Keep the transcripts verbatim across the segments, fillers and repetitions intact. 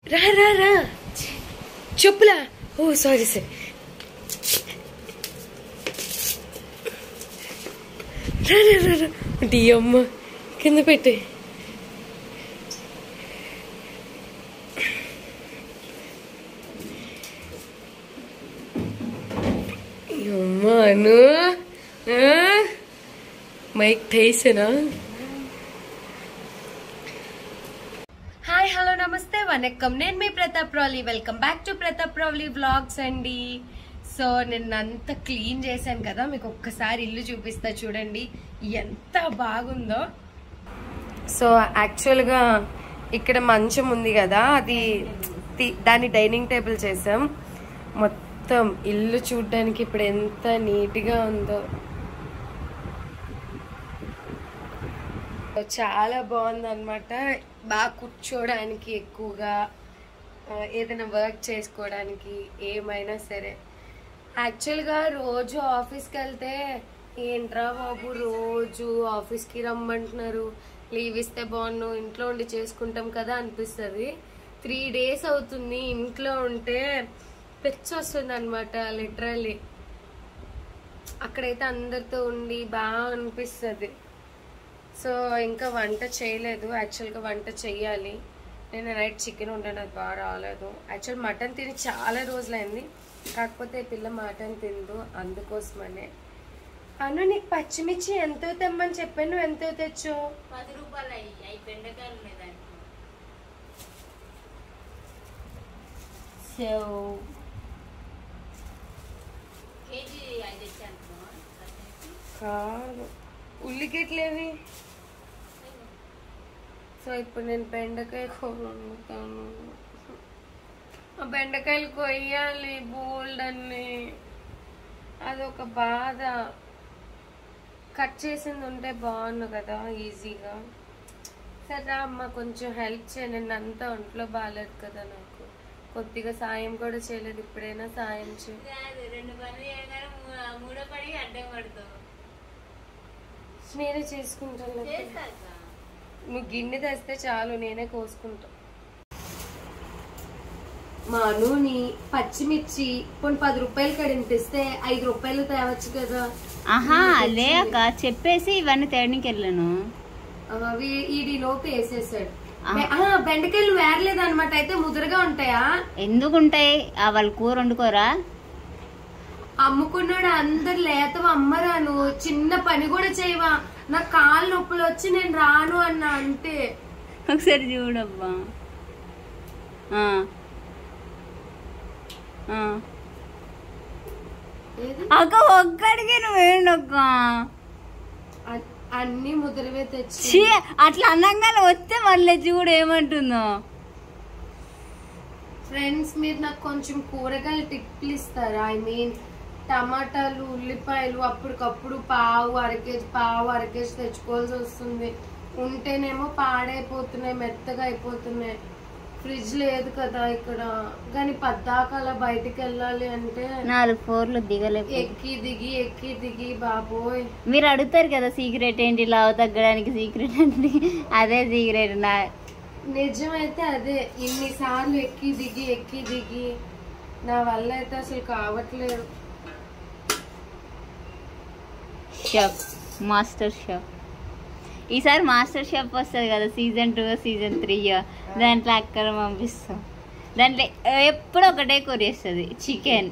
రా రా రా చెప్పులా. ఓ సారీ సార్. రా రా రా రా టీ అమ్మ కింద పెట్టే. అమ్మాను మైక్ టైసనా. హాయ్ హలో నమస్తే వనక్కం, నేను మీ Pratap Rowli. Welcome back to Pratap Rowli vlogs అండి. సో నేను అంతా క్లీన్ చేశాను కదా, మీకు ఒక్కసారి ఇల్లు చూపిస్తా చూడండి ఎంత బాగుందో. సో యాక్చువల్గా ఇక్కడ మంచం ఉంది కదా, అది దాన్ని డైనింగ్ టేబుల్ చేసాం. మొత్తం ఇల్లు చూడడానికి ఇప్పుడు ఎంత నీట్గా ఉందో, చాలా బాగుంది అనమాట. బాగా కూర్చోడానికి, ఎక్కువగా ఏదైనా వర్క్ చేసుకోవడానికి, ఏమైనా సరే. యాక్చువల్గా రోజు ఆఫీస్కి వెళ్తే ఏంట్రా బాబు రోజు ఆఫీస్కి రమ్మంటున్నారు, లీవ్ ఇస్తే బాగున్నావు, ఇంట్లో ఉండి చేసుకుంటాం కదా అనిపిస్తుంది. త్రీ డేస్ అవుతుంది ఇంట్లో ఉంటే పిచ్చి వస్తుంది అనమాట లిటరల్లీ. అక్కడైతే అందరితో ఉండి బాగా అనిపిస్తుంది. సో ఇంకా వంట చేయలేదు, యాక్చువల్గా వంట చెయ్యాలి. నేను నైట్ చికెన్ వండాను, అది బాగా రాలేదు. యాక్చువల్ మటన్ తిని చాలా రోజులైంది, కాకపోతే పిల్ల మటన్ తిందు, అందుకోసమనే. అను నీకు పచ్చిమిర్చి ఎంతో తెమ్మని చెప్పాను, నువ్వు ఎంతో తెచ్చు? పది రూపాయలు అయ్యి బెండకాయలు ఉన్నాయి. సో కేజీ ఐదు తెచ్చాను కాదు, ఉల్లిగడ్డలేవి. సో ఇప్పుడు నేను బెండకాయ కూర వండుతాను. ఆ బెండకాయలు కొయ్యాలి బోల్డ్ అన్ని, అదొక బాధ. కట్ చేసింది ఉంటే బాగుండు కదా ఈజీగా. సరే అమ్మ కొంచెం హెల్ప్ చేయ, నేను అంతా ఒంట్లో బాగాలేదు కదా, నాకు కొద్దిగా సాయం కూడా చేయలేదు. ఇప్పుడైనా సాయం చేయ. రెండు పనులు చేయగానే మూడో పడి అడ్డం పడతావు. నేనే చేసుకుంటాను, నువ్వు గిన్నె తెస్తే చాలు, నేనే కోసుకుంటా. మా నూనె పచ్చిమిర్చి కొన్ని పది రూపాయలు కడింపిస్తే ఐదు రూపాయలు తేవచ్చు కదా. ఆహా లే అక్క, చెప్పేసి ఇవన్నీ తేడానికి వెళ్ళాను. ఈడి లోపు వేసేసాడు. బెండకాయలు వేరలేదు అనమాట, అయితే ముదురుగా ఉంటాయా? ఎందుకు ఉంటాయి, వాళ్ళు కూర వండుకోరా? అమ్ముకున్నాడు, అందరు లేతవా అమ్మరా, నువ్వు చిన్న పని కూడా చేయవా, నాకు కాళ్ళు నొప్పులు వచ్చి నేను రాను అన్నా అంతే. ఒకసారి చూడబ్బా. అక్క ఒక్కడికి నువ్వేండక్క, అన్ని ముద్రవే తెచ్చి. అట్లా అన్నంగానే వస్తే మళ్ళీ చూడు ఏమంటుందో. ఫ్రెండ్స్ మీరు నాకు కొంచెం కూరగాయలు టిప్లు ఇస్తారా? ఐ మీన్ టమాటాలు, ఉల్లిపాయలు అప్పటికప్పుడు పావు అర కేజీ పావు అర కేజీ తెచ్చుకోవాల్సి వస్తుంది. ఉంటేనేమో పాడైపోతున్నాయి, మెత్తగా అయిపోతున్నాయి. ఫ్రిడ్జ్ లేదు కదా ఇక్కడ, కానీ పద్దాకలా బయటికి వెళ్ళాలి అంటే నాలుగు ఫ్లోర్లు దిగలేదు, ఎక్కి దిగి ఎక్కి దిగి బాబోయ్. మీరు అడుగుతారు కదా సీక్రెట్ ఏంటి లావు తగ్గడానికి, సీక్రెట్ ఏంటి? అదే సీక్రెట్. నా నిజమైతే అదే, ఇన్నిసార్లు ఎక్కి దిగి ఎక్కి దిగి నా వల్ల అయితే అసలు కావట్లేదు. Chef, master chef. ఈసారి మాస్టర్ షెఫ్ వస్తుంది కదా, సీజన్ టూ సీజన్ త్రీ, దాంట్లో అక్కడ పంపిస్తాం. దాంట్లో ఎప్పుడు ఒకటే కూర వేస్తుంది, చికెన్.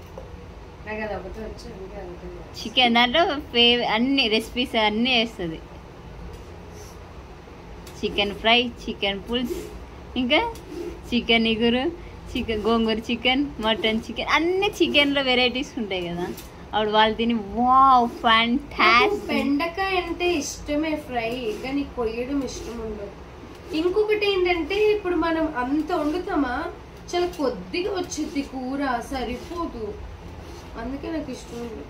చికెన్ దాంట్లో ఫేవ్ అన్ని రెసిపీస్ అన్నీ వేస్తుంది. చికెన్ ఫ్రై, చికెన్ పులుసు, ఇంకా చికెన్ ఇగురు, chicken gongura chicken, mutton chicken, అన్ని చికెన్లో వెరైటీస్ ఉంటాయి కదా. అప్పుడు వాళ్ళు తిని వావ్ ఫ్యాంటాస్టిక్. బెండకాయ అంటే ఇష్టమే ఫ్రై, కానీ కొయ్యడం ఇష్టం ఉండదు. ఇంకొకటి ఏంటంటే ఇప్పుడు మనం అంత వండుతామా, చాలా కొద్దిగా వచ్చింది కూర, సరిపోదు. అందుకే నాకు ఇష్టం ఉండదు.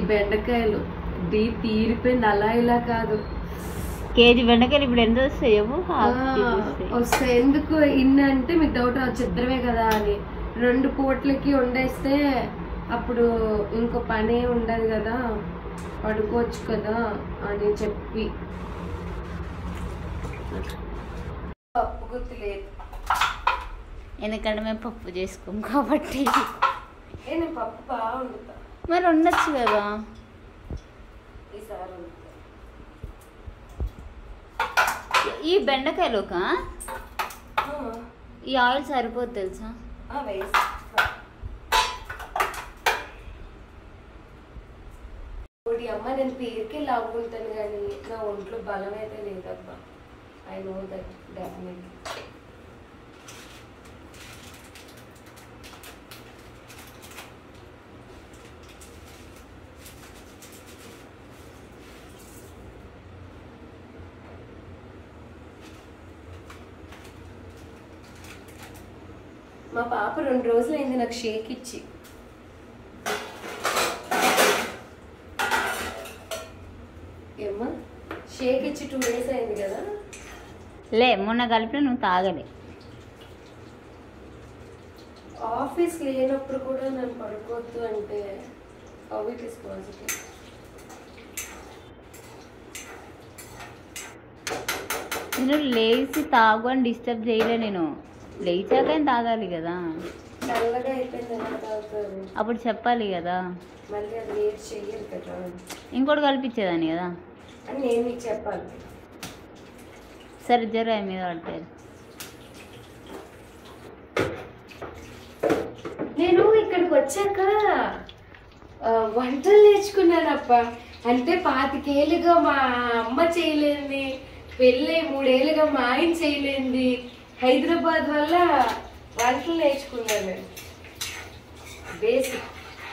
బెండకాయలు డీ తీరిపోయింది, అలా ఇలా కాదు. కేజీ బెండకాయలు ఇప్పుడు ఎంత వస్తాయేమో వస్తాయి. ఎందుకు ఇన్ని అంటే మీకు డౌట్ రావచ్చు, ఇద్దరమే కదా అని. రెండు పూట్లకి వండేస్తే అప్పుడు ఇంకో పనే ఉండదు కదా, పడుకోవచ్చు కదా అని చెప్పి. పప్పు గుర్తు లేదు, ఎందుకంటే మేము పప్పు చేసుకోం కాబట్టి. నేను పప్పు బాగా వండుతా. మరి ఉండొచ్చు కదా ఈసారి. ఈ బెండకాయలోక ఈ ఆయిల్ సరిపోదు తెలుసా? అమ్మ నేను పేరుకి లాగుంటాను కానీ నా ఒంట్లో బలం అయితే లేదబ్బా. I know that definitely. మా పాప రెండు రోజులు అయింది నాకు షేక్ ఇచ్చి. ఏమ్మా షేక్ ఇచ్చి టూ డేస్ అయింది కదా. లే మొన్న కలిపిన నువ్వు తాగలే. ఆఫీస్ లేనప్పుడు కూడా నన్ను పడుకోవద్దు అంటే హౌ ఇట్ ఇస్ పాసిబుల్? నేను లేచి తాగు అని డిస్టర్బ్ చేయలే. నేను లేచాక తాగాలి కదా. చల్లగా అయిపోయింది ఎలా తాగుతారు? అప్పుడు చెప్పాలి కదా. మళ్ళీ అది వేట్ చెయ్యరు కదా. ఇంకోటి కల్పించేదాన్ని కదా అని నేను మీకు చెప్పాలి. సరే జర మీద పడతారు. నేను ఇక్కడికి వచ్చాక వంటలు నేర్చుకున్నానప్ప. అంటే పాతికేళ్ళుగా మా అమ్మ చేయలేంది, పెళ్ళి మూడేళ్ళుగా మా ఆయన చేయలేంది, హైదరాబాద్ వల్ల వంటలు నేర్చుకున్నాను నేను. బేసిక్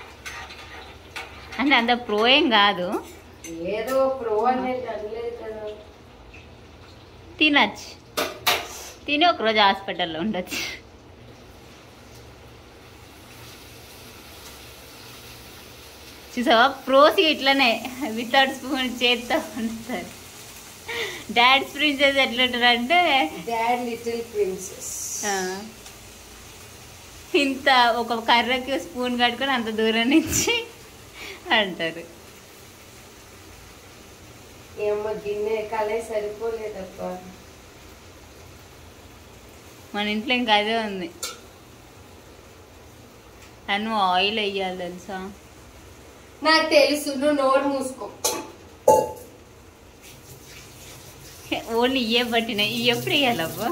అంటే అంత ప్రో ఏం కాదు, ఏదో ప్రో అనేది అనలేదు కదా. తినచ్చు, తిని ఒకరోజు హాస్పిటల్లో ఉండొచ్చు. చూసావా ప్రోస్ ఇట్లనే వితౌట్ స్పూన్ చేత్తో ఉంటారు. డాడ్స్ ప్రిన్సెస్ ఎట్లుంటారు అంటే డాడ్ లిటిల్ ప్రిన్సెస్. ఇంత ఒక కర్రకి స్పూన్ కట్టుకొని అంత దూరం నుంచి అంటారు. ఏమో గిన్నె కలే సరిపోలేదప్ప. మన ఇంట్లో ఇంకా అదే ఉంది. అను ఆయిల్ వేయాలి తెలుసా? నాకు తెలుసు, నువ్వు నోరు మూసుకో. ఓన్లీ ఇయ్యే పట్టినాయి, ఇవి ఎప్పుడు వేయాలబ్బా?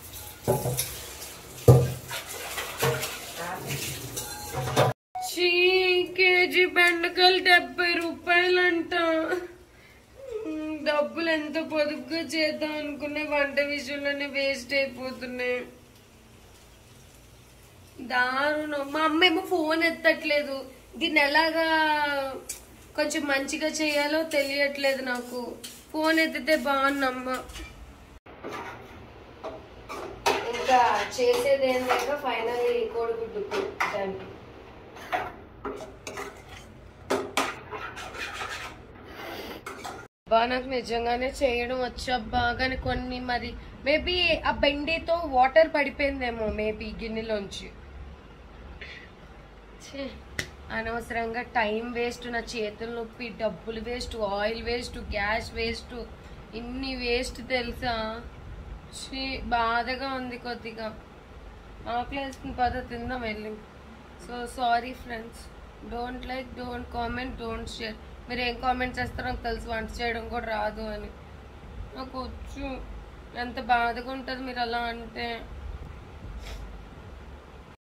కేజీ బెండకాయలు డెబ్బై రూపాయలు అంట. డబ్బులు ఎంత పొదుపుగా చేద్దాం అనుకునే వంట విషయంలోనే వేస్ట్ అయిపోతున్నాయి. దారుణం. మా అమ్మ ఏమో ఫోన్ ఎత్తట్లేదు. దీన్ని ఎలాగా కొంచెం మంచిగా చేయాలో తెలియట్లేదు నాకు. ఫోన్ ఎత్తితే బాగున్నమ్మ. ఇంకా చేసేది ఏం లేక ఫైనల్లీ కోడిగుడ్డు దానికి. బా నాకు నిజంగానే చేయడం వచ్చబ్బా, కానీ కొన్ని మరి మేబీ ఆ బెండితో వాటర్ పడిపోయిందేమో మేబీ గిన్నెలోంచి. అనవసరంగా టైం వేస్ట్, నా చేతులు నొప్పి, డబ్బులు waste, oil waste, gas waste, ఇన్ని వేస్ట్ తెలుసా. బాధగా ఉంది కొద్దిగా. ఆకలి వేస్తుంది, పద తిందాం వెళ్ళి. So sorry friends, don't like, don't comment, don't share. మీరు ఏం కామెంట్ చేస్తారో నాకు తెలుసు, వంట చేయడం కూడా రాదు అని. నాకు వచ్చు, ఎంత బాధగా ఉంటుంది మీరు అలా అంటే.